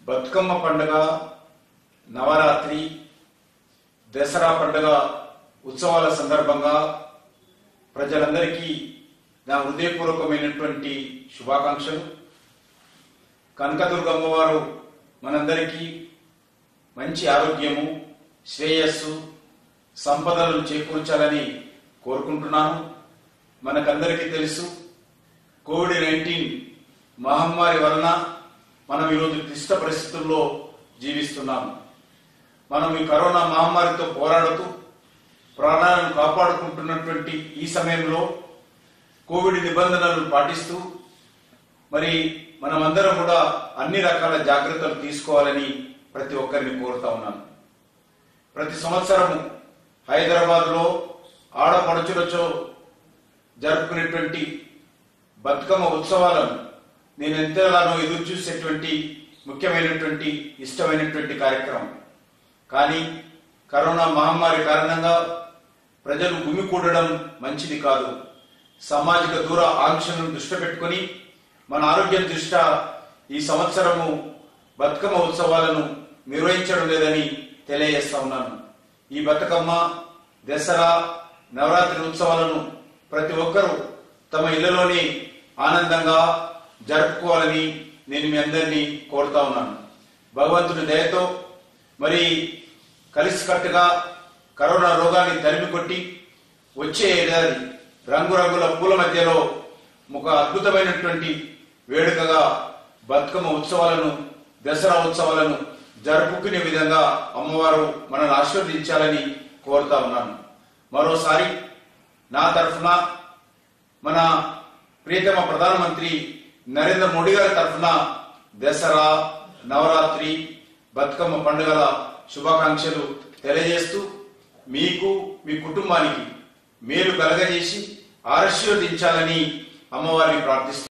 బతుకమ్మ పండుగ, నవరాత్రి, దసరా పండుగ ఉత్సవాల సందర్భంగా ప్రజలందరికీ నా హృదయపూర్వకమైనటువంటి శుభాకాంక్షలు. కనకదుర్గమ్మ వారు మనందరికీ మంచి ఆరోగ్యము, శ్రేయస్సు, సంపదలను చేకూర్చాలని కోరుకుంటున్నాను. మనకందరికీ తెలుసు, కోవిడ్-19 మహమ్మారి వలన మనం ఈరోజు క్లిష్ట పరిస్థితుల్లో జీవిస్తున్నాము. మనం ఈ కరోనా మహమ్మారితో పోరాడుతూ ప్రాణాలను కాపాడుకుంటున్నటువంటి ఈ సమయంలో కోవిడ్ నిబంధనలను పాటిస్తూ మరి మనమందరం కూడా అన్ని రకాల జాగ్రత్తలు తీసుకోవాలని ప్రతి ఒక్కరిని కోరుతా ఉన్నాను. ప్రతి సంవత్సరము హైదరాబాద్లో ఆడపడుచులతో జరుపుకునేటువంటి బతుకమ్మ ఉత్సవాలను నేను ఎంతగానో ఎదురు చూసేటువంటి ముఖ్యమైనటువంటి ఇష్టమైనటువంటి కార్యక్రమం. కానీ కరోనా మహమ్మారి కారణంగా ప్రజలు గుమికూడడం మంచిది కాదు. సామాజిక దూర ఆంక్షలను దృష్టి పెట్టుకుని మన ఆరోగ్యం దృష్ట్యా ఈ సంవత్సరము బతుకమ్మ ఉత్సవాలను నిర్వహించడం లేదని తెలియజేస్తా ఉన్నాను. ఈ బతుకమ్మ, దసరా, నవరాత్రి ఉత్సవాలను ప్రతి ఒక్కరూ తమ ఇళ్లలోని ఆనందంగా జరుపుకోవాలని నేను మీ అందరినీ కోరుతా ఉన్నాను. భగవంతుడి దయతో మరి కలిసికట్టుగా కరోనా రోగాన్ని తరిమి కొట్టి వచ్చే ఏడాది రంగురంగుల పూల మధ్యలో ఒక అద్భుతమైనటువంటి వేడుకగా బతుకమ్మ ఉత్సవాలను, దసరా ఉత్సవాలను జరుపుకునే విధంగా అమ్మవారు మనల్ని ఆశీర్వదించాలని కోరుతా ఉన్నాను. మరోసారి నా తరఫున, మన ప్రియతమ ప్రధానమంత్రి నరేంద్ర మోడీ గారి తరఫున దసరా, నవరాత్రి, బతుకమ్మ పండుగల శుభాకాంక్షలు తెలియజేస్తూ మీకు, మీ కుటుంబానికి మేలు కలగజేసి ఆశీర్వదించాలని అమ్మవారిని ప్రార్థిస్తున్నాను.